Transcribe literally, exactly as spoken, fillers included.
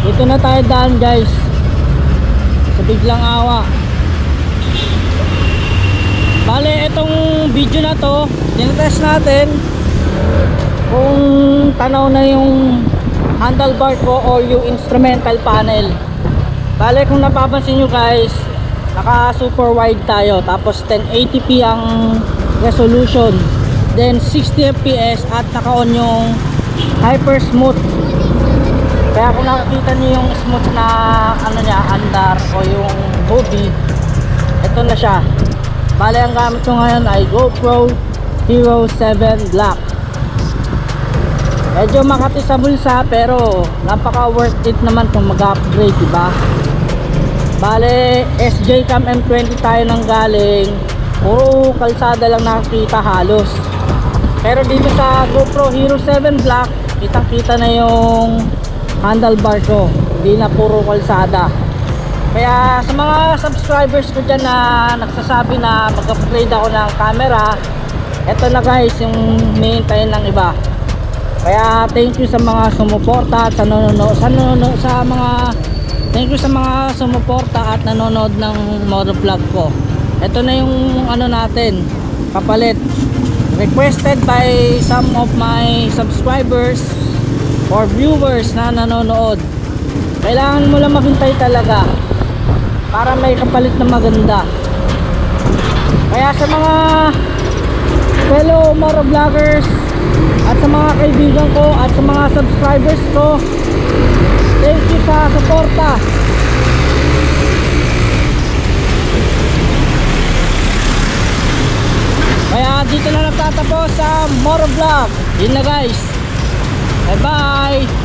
Dito na tayo daan guys, sa Biglang Awa. Bale, itong video na to, tinetest natin kung tanaw na yung handlebar ko o yung instrumental panel. Bale, kung napapansin nyo guys, naka super wide tayo, tapos ten eighty p ang resolution, then sixty F P S at naka on yung hyper smooth. Kaya kung nakikita niyo yung smooth na ano niya, andar o yung body, ito na siya. Bale, ang gamit ko ngayon ay GoPro Hero seven Black. Medyo makati sa bulsa pero napaka worth it naman kung mag-upgrade, diba? Bale, S J Cam M twenty tayo nang galing, puro kalsada lang nakikita halos. Pero dito sa GoPro Hero seven Black, kitang kita na yung handlebar ko, hindi na puro kalsada. Kaya sa mga subscribers ko dyan na nagsasabi na mag-upgrade ako ng camera, eto na guys yung hihintayin ng iba. Kaya thank you sa mga sumuporta at sa nanonood, sa, nanonood, sa mga thank you sa mga sumuporta at nanonood ng motovlog ko. Eto na yung ano natin, kapalit, requested by some of my subscribers or viewers na nanonood. Kailangan mo lang maghintay talaga para may kapalit na maganda. Kaya sa mga fellow motovloggers at sa mga kaibigan ko at sa mga subscribers ko, thank you sa suporta. Kaya dito na nagtatapos sa motovlog. Yun na guys, bye bye.